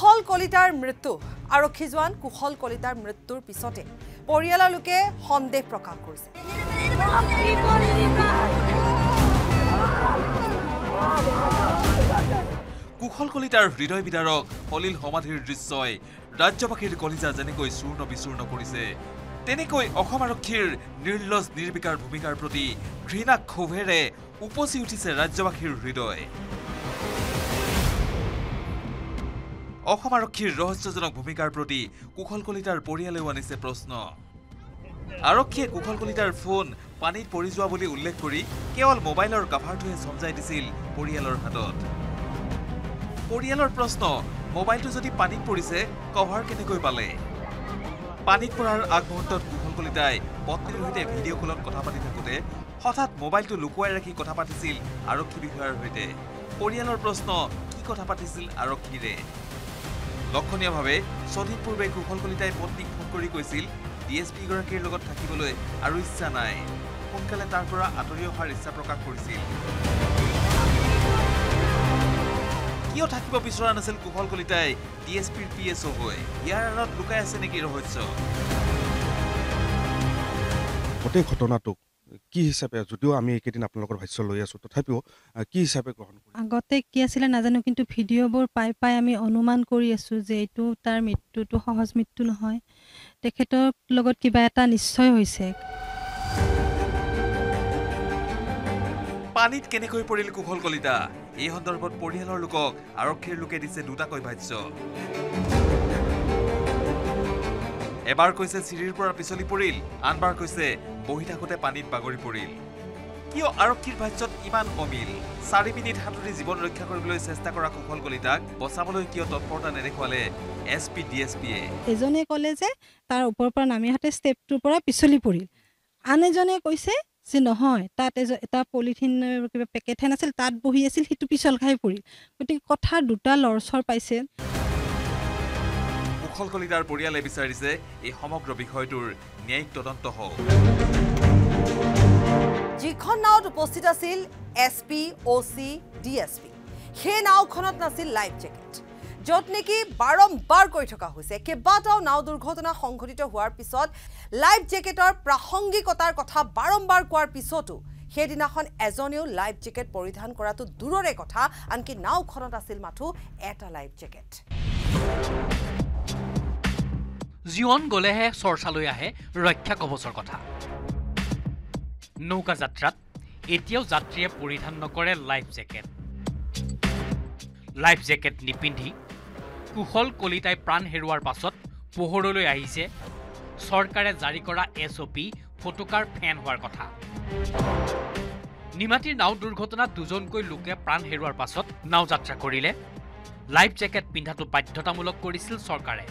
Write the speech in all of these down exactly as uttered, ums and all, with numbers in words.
কুশল কলিতাৰ মৃত্যু আৰক্ষী জোৱান কুশল কলিতাৰ মৃত্যুৰ পিছতে পৰিয়ালৰ লোকে সন্দেহ প্ৰকাশ কৰিছে কুশল কলিতাৰ হৃদয় বিদাৰক হলিল সমাধিৰ দৃশ্যই ৰাজ্যবাসীৰ কলিজা যেনেকৈ চূৰ্ণ বিচূৰ্ণ কৰিছে তেনেকৈ অসম আৰক্ষীৰ নিৰ্লজ নিৰ্বিকাৰ ভূমিকাৰ প্ৰতি ঘৃণা ক্ষোভেৰে উপচি উঠিছে ৰাজ্যবাসীৰ হৃদয় অসম আৰক্ষীৰ ৰহস্যজনক ভূমিকাৰ প্ৰতি কুশল কলিতাৰ পৰিয়ালেও আনিছে প্ৰশ্ন আৰক্ষীয়ে কুশল কলিতাৰ ফোন পানীত পৰি যোৱা বুলি উল্লেখ কৰি কেৱল মোবাইলৰ কভাৰটোহে সমজাই দিছিল পৰিয়ালৰ হাতত পৰিয়ালৰ প্ৰশ্ন মোবাইলটো যদি পানীত পৰিছে কভাৰ কেনেকৈ পালে পানীত পৰাৰ আগমুহূৰ্তত কুশল কলিতাই পত্নীৰ সৈতে ভিডিঅ' কলত কথা পাতি থাকোঁতে হঠাৎ মোবাইলটো লুকুৱাই ৰাখি কথা পাতিছিল আৰক্ষী বিষয়াৰ সৈতে পৰিয়ালৰ প্ৰশ্ন কি কথা পাতিছিল আৰক্ষীৰে লক্ষণীয়ভাৱে ছদিন পূৰ্বে কুশল কলিতাই পত্নীক ফোন কৰি কৈছিল ডি এছ পি গৰাকীৰ লগত থাকিবলৈ আৰু ইচ্ছা নাই সোনকালে তাৰ পৰা আঁতৰি অহাৰ ইচ্ছা প্ৰকাশ কৰিছিল কিয় থাকিব বিচৰা নাছিল কুশল কলিতাই ডি এছ পিৰ পি এছ অ' হৈ ইয়াৰ আঁৰত লুকাই আছে নেকি ৰহস্য গোটেই ঘটনাটোক কি হিচাপে যদিও আমি এইকেইদিন আপোনালোকৰ ভাষ্য লৈ আছো তথাপিও কি হিচাপে গ্ৰহণ কৰিম আগতে কি আছিলে নাজানো কিন্তু ভিডিঅ'বোৰ পাই পাই আমি অনুমান কৰি আছো যে এইটো তাৰ মৃত্যুটো সহজ মৃত্যু নহয় তেখেতৰ লগত কিবা এটা নিশ্চয় হৈছে পানীত কেনেকৈ পৰিল কুশল কলিতা এই সন্দৰ্ভত পৰিয়ালৰ লোকক আৰক্ষীৰ লোকে দিছে দুটাকৈ ভাষ্য এবাৰ কৈছে চিৰিৰ পৰা পিছলি পৰিল আনবাৰ কৈছে বহি থাকোঁতে পানীত বাগৰি পৰিল কিয় আৰক্ষীৰ ভাষ্যত ইমান অমিল চাৰি মিনিট সাঁতুৰি জীৱন ৰক্ষা কৰিবলৈ চেষ্টা কৰা কুশল কলিতাক বচাবলৈ কিয় তৎপৰতা নেদেখুৱালে এছ পি ডি এছ পিয়ে এজনে ক'লে যে তাৰ ওপৰৰ পৰা নামি আহোঁতে ষ্টেপটোৰ পৰা পিছলি পৰিল আন এজনে কৈছে যে নহয় তাত এটা পলিথিনৰ কিবা পেকেট হেন আছিল তাত বহি আছিল সেইটো পিছল খাই পৰিল গতিকে কথা দুটা লৰচৰ পাইছে কুশল কলিতাৰ পৰিয়ালে বিচাৰিছে এই সমগ্ৰ বিষয়টোৰ ন্যায়িক তদন্ত হওক যিখন নাওত উপস্থিত আছিল S P O' C D S P সেই নাওখনত নাছিল লাইফ জেকেট য'ত নেকি বাৰম্বাৰ কৈ থকা হৈছে কেইবাটাও নাও দুৰ্ঘটনা সংঘটিত হোৱাৰ পিছত লাইফ জেকেটৰ প্ৰাসংগিকতাৰ কথা বাৰম্বাৰ কোৱাৰ পিছতো সেইদিনাখন এজনেও লাইফ জেকেট পৰিধান কৰাটো দূৰৰে কথা আনকি নাওখনত আছিল মাথো এটা লাইফ জেকেট জীৱন গলেহে চৰ্চালৈ আহে ৰক্ষা কৱচৰ কথা নৌকা যাত্ৰাত এতিয়াও যাত্ৰীয়ে পৰিধান নকৰে লাইফ জেকেট লাইফ জেকেট নিপিন্ধি কুশল কলিতাই প্ৰাণ হেৰুৱাৰ পাছত পোহৰলৈ আহিছে চৰকাৰে জাৰি কৰা এছ অ' পি ফটোকাৰ ফেন হোৱাৰ কথা নিমাতীৰ নাও দুৰ্ঘটনাত দুজনকৈ লোকে প্ৰাণ হেৰুৱাৰ পাছত নাও যাত্ৰা কৰিলে লাইফ জেকেট পিন্ধাটো বাধ্যতামূলক কৰিছিল চৰকাৰে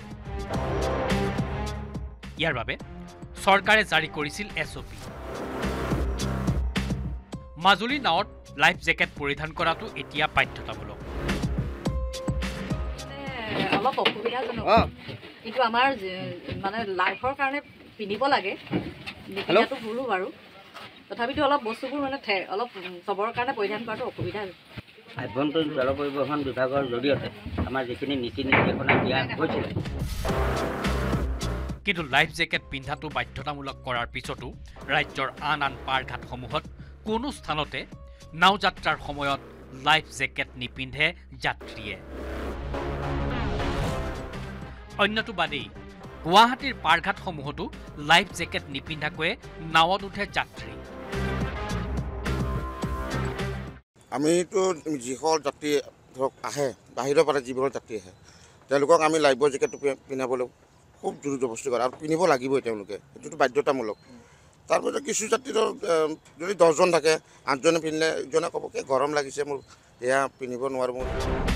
ইয়াৰ বাবে চৰকাৰে জাৰি কৰিছিল এছ অ' পি মাজুলী নাৱত লাইফ জেকেট পৰিধান কৰাটো এতিয়া বাধ্যতামূলক অলপ অসুবিধাজনক কিন্তু আমাৰ মানে লাইফৰ কাৰণে পিন্ধিব লাগে নিপিন্ধাটো ভুলো বাৰু তথাপিতো অলপ বস্তুবোৰ মানে অলপ চবৰ কাৰণে পৰিধান কৰাটো অসুবিধা আভ্যন্তৰীণ জল পৰিবহণ বিভাগৰ জৰিয়তে আমাৰ যিখিনি নীতি নিৰ্দেশনা দিয়া হৈছিল কিন্তু লাইফ জেকেট পিন্ধাটো বাধ্যতামূলক কৰাৰ পিছতো ৰাজ্যৰ আন আন পাৰঘাটসমূহত কোনো স্থানতে নাও যাত্ৰাৰ সময়ত লাইফ জেকেট নিপিন্ধে যাত্ৰীয়ে অন্যটো বাদেই গুৱাহাটীৰ পাৰঘাটসমূহতো লাইফ জেকেট নিপিন্ধাকৈয়ে নাৱত উঠে যাত্ৰী আমিতো যিসকল যাত্ৰী ধৰক আহে বাহিৰৰ পৰা যিবোৰ যাত্ৰী আহে তেওঁলোকক আমি লাইফৰ জেকেটটো পিন্ধাবলৈ খুব জোৰ জবস্তি কৰে আৰু পিন্ধিব লাগিবই তেওঁলোকে এইটোতো বাধ্যতামূলক তাৰপিছত কিছু যাত্ৰী ধৰক যদি দহজন থাকে আঠজনে পিন্ধিলে ইজনে ক'ব কি গৰম লাগিছে মোৰ এয়া পিন্ধিব নোৱাৰোঁ মোৰ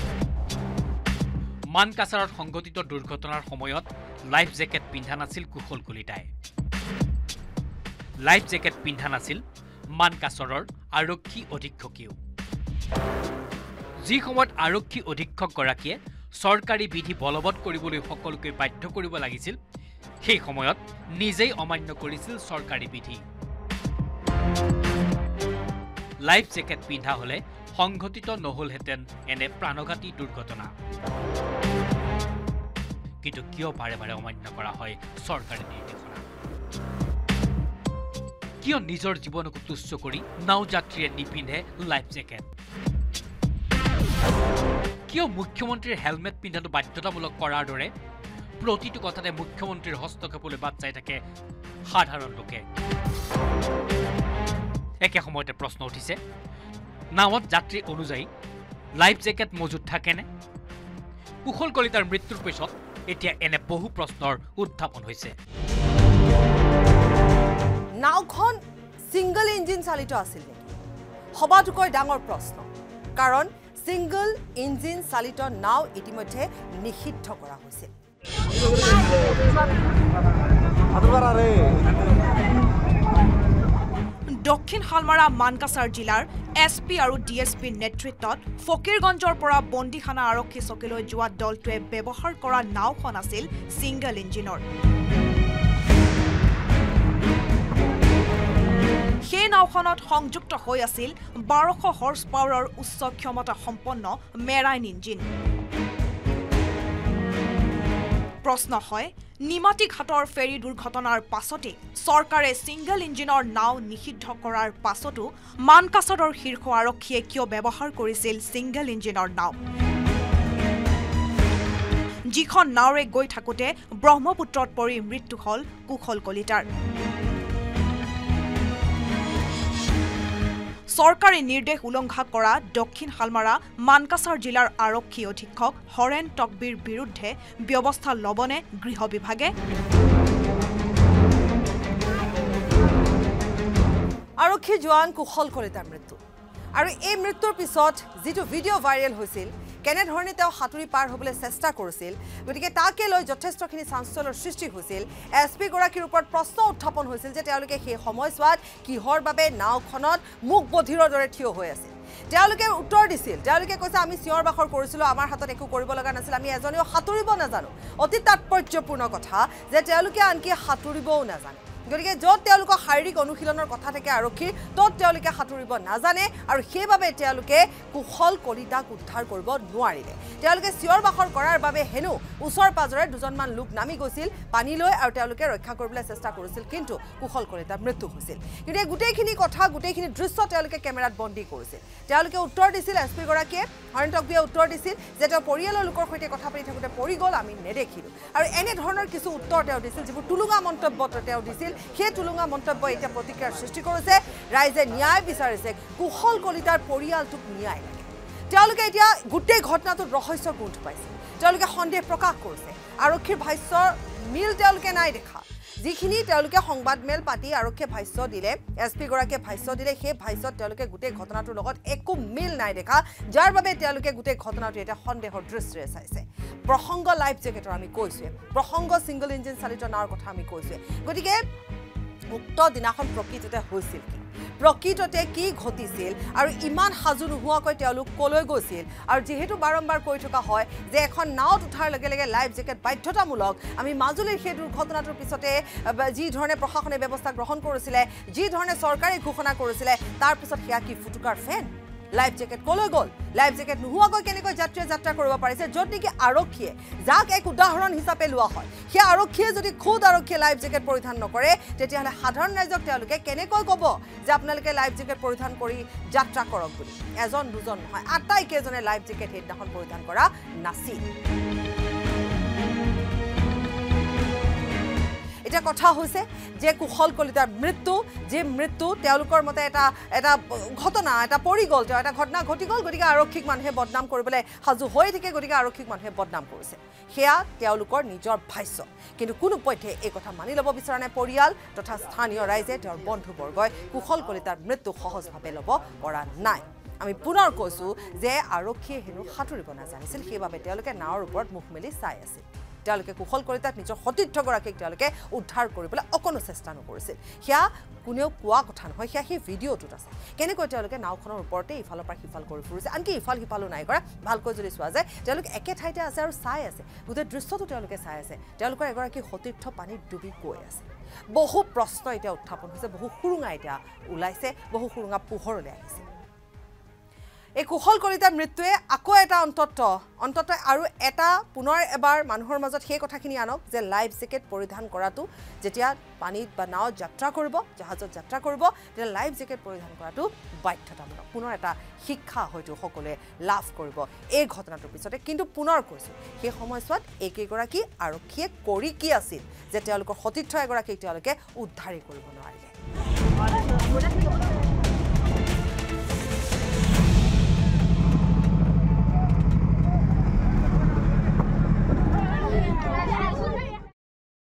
মানকাছাৰত সংঘটিত দুৰ্ঘটনাৰ সময়ত লাইফ জেকেট পিন্ধা নাছিল কুশল কলিতাই লাইফ জেকেট পিন্ধা নাছিল মানকাছাৰৰ আৰক্ষী অধীক্ষকেও যি সময়ত আৰক্ষী অধীক্ষকগৰাকীয়ে চৰকাৰী বিধি বলবৎ কৰিবলৈ সকলোকে বাধ্য কৰিব লাগিছিল সেই সময়ত নিজেই অমান্য কৰিছিল চৰকাৰী বিধি লাইফ জেকেট পিন্ধা হলে সংঘটিত নহলহেঁতেন এনে প্ৰাণঘাতী দুৰ্ঘটনা কিন্তু কিয় বাৰে বাৰে অমান্য কৰা হয় চৰকাৰী নিৰ্দেশনা কিয় নিজৰ জীৱনক তুচ্ছ কৰি নাও যাত্ৰীয়ে নিপিন্ধে লাইফ জেকেট কিয় মুখ্যমন্ত্ৰীৰ হেলমেট পিন্ধাটো বাধ্যতামূলক কৰাৰ দৰে প্ৰতিটো কথাতে মুখ্যমন্ত্ৰীৰ হস্তক্ষেপলৈ বাট চাই থাকে সাধাৰণ লোকে একে সময়তে প্ৰশ্ন উঠিছে নাৱত যাত্ৰী অনুযায়ী লাইফ জেকেট মজুত থাকেনে কুশল কলিতাৰ মৃত্যুৰ পিছত এতিয়া এনে বহু প্ৰশ্নৰ উত্থাপন হৈছে নাওখন সিঙ্গল ইঞ্জিন চালিত আছিল নেকি সবাতোকৈ ডাঙৰ প্ৰশ্ন কাৰণ সিঙ্গল ইঞ্জিন চালিত নাও ইতিমধ্যে নিষিদ্ধ কৰা হৈছে দক্ষিণ হালমাৰা মানকাছাৰ জিলাৰ এছ পি আৰু ডি এছ পিৰ নেতৃত্বত ফকীৰগঞ্জৰ পৰা বন্দীখানা আৰক্ষী চকীলৈ যোৱা দলটোৱে ব্যৱহাৰ কৰা নাওখন আছিল সিঙ্গল ইঞ্জিনৰ সেই নাওখনত সংযুক্ত হৈ আছিল বাৰশ হৰ্চ পাৱাৰৰ উচ্চ ক্ষমতা সম্পন্ন মেৰাইন ইঞ্জিন প্ৰশ্ন হয় নিমাতী ঘাটৰ ফেৰী দুৰ্ঘটনাৰ পাছতে চৰকাৰে সিঙ্গল ইঞ্জিনৰ নাও নিষিদ্ধ কৰাৰ পাছতো মানকাছাৰৰ শীৰ্ষ আৰক্ষীয়ে কিয় ব্যৱহাৰ কৰিছিল সিঙ্গল ইঞ্জিনৰ নাও যিখন নাওৰে গৈ থাকোতে ব্ৰহ্মপুত্ৰত পৰি মৃত্যু হল কুশল কলিতাৰ চৰকাৰী নিৰ্দেশ উলংঘা কৰা দক্ষিণ হালমাৰা মানকাছাৰ জিলাৰ আৰক্ষী অধীক্ষক হৰেন টকবিৰ বিৰুদ্ধে ব্যৱস্থা লবনে গৃহ বিভাগে আৰক্ষী জোৱান কুশল কলিতাৰ মৃত্যু আৰু এই মৃত্যুৰ পিছত যেটো ভিডিঅ' ভাইৰেল হৈছিল কেনেধৰণে তেওঁ হাতুৰি পাৰ হ'বলৈ চেষ্টা কৰিছিল গতিকে তাকে লৈ যথেষ্টখিনি চাঞ্চল্যৰ সৃষ্টি হৈছিল এছ পি গৰাকীৰ ওপৰত প্ৰশ্ন উত্থাপন হৈছিল যে তেওঁলোকে সেই সময়ছোৱাত কিহৰ বাবে নাওখনত মুখ বধিৰৰ দৰে থিয় হৈ আছিল তেওঁলোকে উত্তৰ দিছিল তেওঁলোকে কৈছে আমি চিঞৰ বাখৰ কৰিছিলো আমাৰ হাতত একো কৰিব লগা নাছিল আমি এজনেও হাতুৰিব নাজানো অতি তাৎপৰ্যপূৰ্ণ কথা যে তেওঁলোকে আনকি হাতুৰিবও নাজানে গতিকে য'ত তেওঁলোকৰ শাৰীৰিক অনুশীলনৰ কথা থাকে আৰক্ষীৰ তত তেওঁলোকে হাতুৰিব নাজানে আৰু সেইবাবে তেওঁলোকে কুশল কলিতাক উদ্ধাৰ কৰিব নোৱাৰিলে তেওঁলোকে চিঞৰ বাখৰ কৰাৰ বাবে হেনো ওচৰ পাজৰে দুজনমান লোক নামি গৈছিল পানীলৈ আৰু তেওঁলোকে ৰক্ষা কৰিবলৈ চেষ্টা কৰিছিল কিন্তু কুশল কলিতাৰ মৃত্যু হৈছিল কিন্তু এই গোটেইখিনি কথা গোটেইখিনি দৃশ্য তেওঁলোকে কেমেৰাত বন্দী কৰিছিল তেওঁলোকে উত্তৰ দিছিল এছ পি গৰাকীয়ে হৰেন টকবিয়ে উত্তৰ দিছিল যে তেওঁ পৰিয়ালৰ লোকৰ সৈতে কথা পাতি থাকোঁতে পৰি গ'ল আমি নেদেখিলোঁ আৰু এনে ধৰণৰ কিছু উত্তৰ তেওঁ দিছিল যিবোৰ টুলুঙা মন্তব্য তেওঁ দিছিল সেই টুলুঙা মন্তব্য এতিয়া প্ৰতিক্ৰিয়াৰ সৃষ্টি কৰিছে ৰাইজে ন্যায় বিচাৰিছে কুশল কলিতাৰ পৰিয়ালটোক ন্যায় লাগে তেওঁলোকে এতিয়া গোটেই ঘটনাটোত ৰহস্য গোন্ধ পাইছে তেওঁলোকে সন্দেহ প্ৰকাশ কৰিছে আৰক্ষীৰ ভাষ্যৰ মিল তেওঁলোকে নাই দেখা যিখিনি তেওঁলোকে সংবাদ মেল পাতি আৰক্ষীয়ে ভাষ্য দিলে এছ পি গৰাকীয়ে ভাষ্য দিলে সেই ভাষ্যত তেওঁলোকে গোটেই ঘটনাটোৰ লগত একো মিল নাই দেখা যাৰ বাবে তেওঁলোকে গোটেই ঘটনাটো এটা সন্দেহৰ দৃষ্টিৰে চাইছে প্ৰসংগ লাইফ জেকেটৰ আমি কৈছোৱে প্ৰসংগ সিঙ্গল ইঞ্জিন চালিত নাওৰ কথা আমি কৈছোৱে গতিকে উক্ত দিনাখন প্ৰকৃততে হৈছিল কি প্ৰকৃততে কি ঘটিছিল আৰু ইমান সাজু নোহোৱাকৈ তেওঁলোক কলৈ গৈছিল আৰু যেহেতু বাৰম্বাৰ কৈ থকা হয় যে এখন নাওত উঠাৰ লগে লগে লাইফ জেকেট বাধ্যতামূলক আমি মাজুলীৰ সেই দুৰ্ঘটনাটোৰ পিছতে যি ধৰণে প্ৰশাসনে ব্যৱস্থা গ্ৰহণ কৰিছিলে যি ধৰণে চৰকাৰে ঘোষণা কৰিছিলে তাৰ পিছত সেয়া কি ফুটুকাৰ ফেন লাইফ জেকেট কলৈ গ'ল লাইফ জেকেট নোহোৱাকৈ কেনেকৈ যাত্ৰীয়ে যাত্ৰা কৰিব পাৰিছে য'ত নেকি আৰক্ষীয়ে যাক এক উদাহৰণ হিচাপে লোৱা হয় সেই আৰক্ষীয়ে যদি খুদ আৰক্ষীয়ে লাইফ জেকেট পৰিধান নকৰে তেতিয়াহ'লে সাধাৰণ ৰাইজক তেওঁলোকে কেনেকৈ ক'ব যে আপোনালোকে লাইফ জেকেট পৰিধান কৰি যাত্ৰা কৰক বুলি এজন দুজন নহয় আটাইকেইজনে লাইফ জেকেট সেইদিনাখন পৰিধান কৰা নাছিল এটা কথা হৈছে যে কুশল কলিতাৰ মৃত্যু যে মৃত্যু তেওঁলোকৰ মতে এটা এটা ঘটনা এটা পৰি গ'ল তেওঁ এটা ঘটনা ঘটি গ'ল গতিকে আৰক্ষীক মানুহে বদনাম কৰিবলৈ সাজু হৈ থাকে গতিকে আৰক্ষীক মানুহে বদনাম কৰিছে সেয়া তেওঁলোকৰ নিজৰ ভাষ্য কিন্তু কোনো পধ্যে এই কথা মানি ল'ব বিচৰা নাই পৰিয়াল তথা স্থানীয় ৰাইজে তেওঁৰ বন্ধুবৰ্গই কুশল কলিতাৰ মৃত্যু সহজভাৱে ল'ব পৰা নাই আমি পুনৰ কৈছোঁ যে আৰক্ষীয়ে হেনো সাঁতুৰিব নাজানিছিল সেইবাবে তেওঁলোকে নাৱৰ ওপৰত মুখ মেলি চাই আছিল তেওঁলোকে কুশল কলিতাক নিজৰ সতীৰ্থগৰাকীক তেওঁলোকে উদ্ধাৰ কৰিবলৈ অকণো চেষ্টা নকৰিছিল সেয়া কোনেও কোৱা কথা নহয় সেয়া সেই ভিডিঅ'টোত আছে কেনেকৈ তেওঁলোকে নাওখনৰ ওপৰতে ইফালৰ পৰা সিফাল কৰি ফুৰিছে আনকি ইফাল সিফালো নাই কৰা ভালকৈ যদি চোৱা যায় তেওঁলোকে একে ঠাইতে আছে আৰু চাই আছে গোটেই দৃশ্যটো তেওঁলোকে চাই আছে তেওঁলোকৰ এগৰাকী সতীৰ্থ পানীত ডুবি গৈ আছে বহু প্ৰশ্ন এতিয়া উত্থাপন হৈছে বহু সুৰুঙা এতিয়া ওলাইছে বহু সুৰুঙা পোহৰলৈ আহিছে এই কুশল কলিতাৰ মৃত্যুৱে আকৌ এটা অন্তত অন্তত আৰু এটা পুনৰ এবাৰ মানুহৰ মাজত সেই কথাখিনি আনক যে লাইফ জেকেট পৰিধান কৰাটো যেতিয়া পানীত বা নাও যাত্ৰা কৰিব জাহাজত যাত্ৰা কৰিব তেতিয়া লাইফ জেকেট পৰিধান কৰাটো বাধ্যতামূলক পুনৰ এটা শিক্ষা হয়তো সকলোৱে লাভ কৰিব এই ঘটনাটোৰ পিছতে কিন্তু পুনৰ কৈছোঁ সেই সময়ছোৱাত একেগৰাকী আৰক্ষীয়ে কৰি কি আছিল যে তেওঁলোকৰ সতীৰ্থ এগৰাকীক তেওঁলোকে উদ্ধাৰেই কৰিব নোৱাৰিলে